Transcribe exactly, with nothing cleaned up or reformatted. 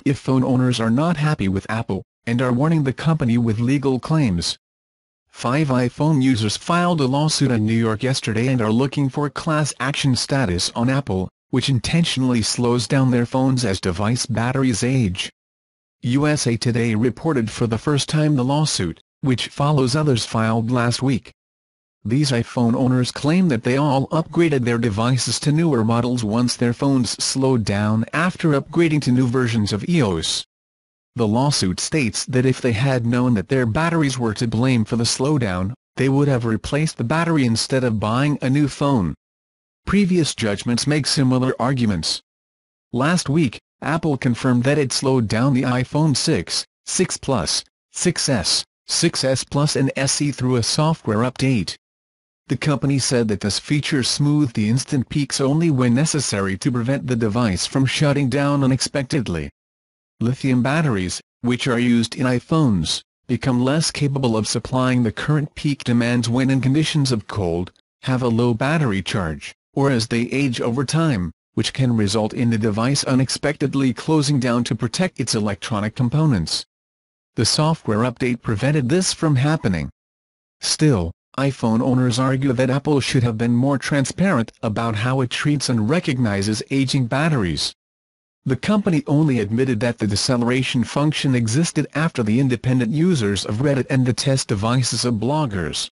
if phone owners are not happy with Apple, and are warning the company with legal claims. Five iPhone users filed a lawsuit in New York yesterday and are looking for class action status on Apple, which intentionally slows down their phones as device batteries age. U S A Today reported for the first time the lawsuit, which follows others filed last week. These iPhone owners claim that they all upgraded their devices to newer models once their phones slowed down after upgrading to new versions of i O S. The lawsuit states that if they had known that their batteries were to blame for the slowdown, they would have replaced the battery instead of buying a new phone. Previous judgments make similar arguments. Last week, Apple confirmed that it slowed down the iPhone six, six Plus, six S, six S Plus and S E through a software update. The company said that this feature smoothed the instant peaks only when necessary to prevent the device from shutting down unexpectedly. Lithium batteries, which are used in iPhones, become less capable of supplying the current peak demands when in conditions of cold, have a low battery charge, or as they age over time, which can result in the device unexpectedly closing down to protect its electronic components. The software update prevented this from happening. Still, iPhone owners argue that Apple should have been more transparent about how it treats and recognizes aging batteries. The company only admitted that the deceleration function existed after the independent users of Reddit and the test devices of bloggers.